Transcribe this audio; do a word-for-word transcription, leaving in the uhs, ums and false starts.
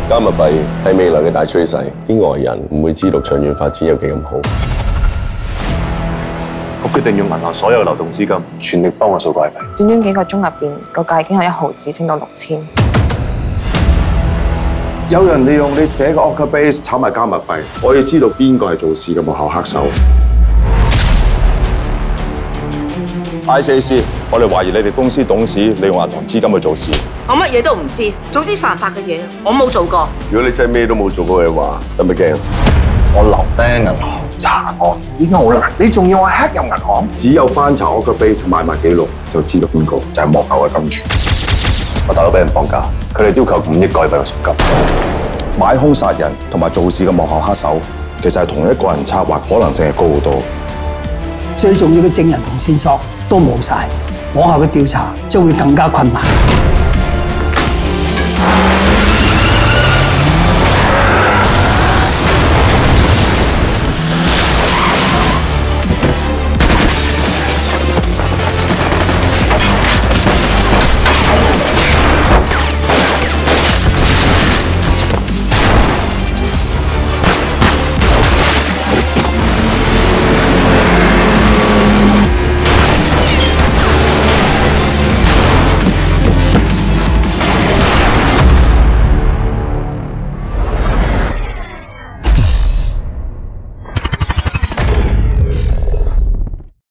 加密幣係未來嘅大趨勢，啲外人唔會知道長遠發展有幾咁好。 我決定用銀行所有流動資金，全力幫我掃怪幣。 短短幾個鐘入邊，個價已經由一毫子升到六千。 有人利用你寫嘅 Ocker Base 炒埋加密幣，我要知道邊個係做事嘅幕後黑手。 I C A C， 我哋懷疑你哋公司董事利用銀行資金去做事。 我乜嘢都唔知，總之犯法嘅嘢我冇做過。 如果你真係咩都冇做過嘅話，有乜驚？ 我留低銀行查案已經好難，你仲要我 hack 入銀行？ 只有翻查 Ocker Base 買賣記錄，就知道邊個就係幕後嘅金主。 我大佬俾人綁架，佢哋要求五億港幣嘅贖金。 買兇殺人同埋做事嘅幕後黑手，其實係同一個人策劃，可能性係高好多。 最重要嘅證人同線索都冇晒，往後嘅調查將會更加困難。